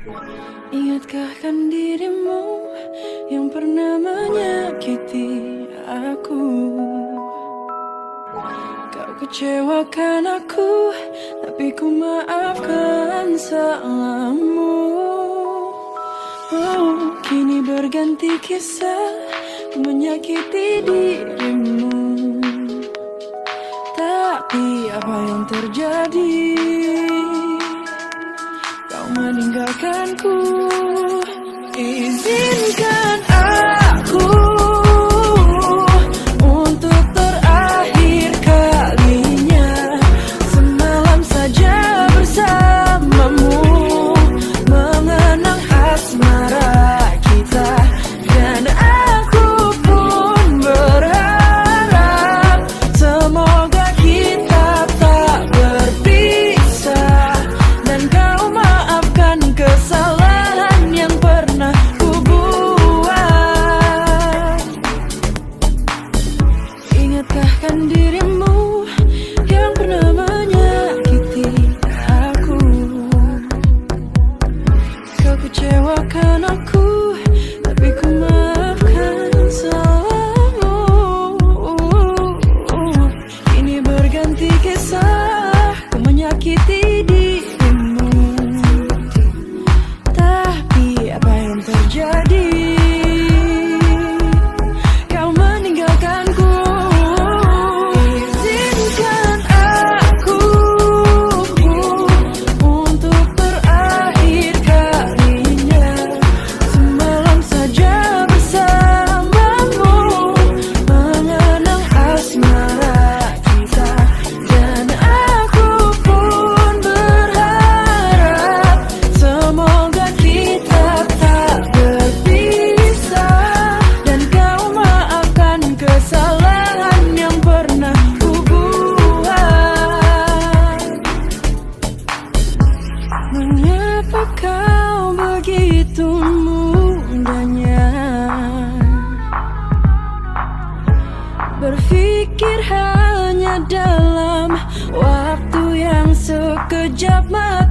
Ingatkah kan dirimu yang pernah menyakiti aku? Kau kecewakan aku, tapi ku maafkan salahmu. Oh, kini berganti kisah, ku menyakiti dirimu. Tapi apa yang terjadi? Kau meninggalkanku. Izinkan aku untuk terakhir kalinya semalam saja bersamamu, mengenang asmara kita. Dan aku pun berharap semoga kita tak berpisah, dan kau maafkan kesalahan yang pernah ku buat. Ingatkah kan dirimu yang pernah menyakiti aku? Kau kecewakan aku, tapi ku maafkan salahmu. Ini berganti kisah, ku menyakiti dirimu. Tapi apa yang terjadi? Kau meninggalkanku. Izinkan aku untuk terakhir kalinya semalam saja bersamamu, mengenang asmara kita. Dan aku pun berharap semoga kita tak berpisah, dan kau maafkan kesalahan yang pernah ku buat. Mengapa kau begitu mudahnya berpikir hanya dalam waktu yang sekejap mata?